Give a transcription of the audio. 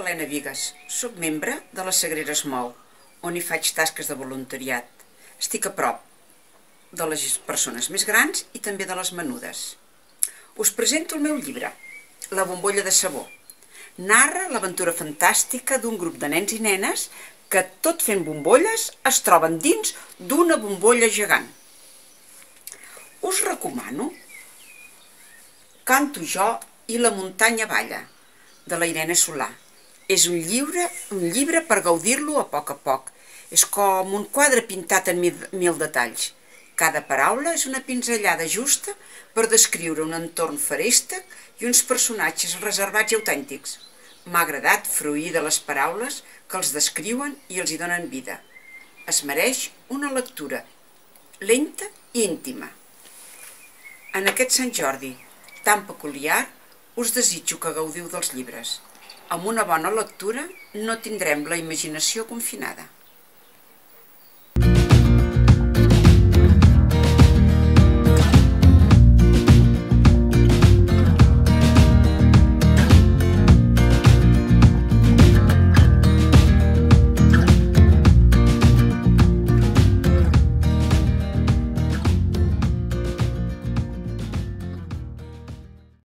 Helena Vigues, soc membre de la Sagrera Small, on hi faig tasques de voluntariat. Estic a prop de les persones més grans i també de les menudes. Us presento el meu llibre, La bombolla de sabó. Narra l'aventura fantàstica d'un grup de nens i nenes que, tot fent bombolles, es troben dins d'una bombolla gegant. Us recomano Canto jo i la muntanya balla, de la Irene Solà. És un llibre per gaudir-lo a poc. És com un quadre pintat en mil detalls. Cada paraula és una pinzellada justa per descriure un entorn feréstec i uns personatges reservats i autèntics. M'ha agradat fruir de les paraules que els descriuen i els hi donen vida. Es mereix una lectura lenta i íntima. En aquest Sant Jordi tan peculiar, us desitjo que gaudiu dels llibres. Amb una bona lectura no tindrem la imaginació confinada.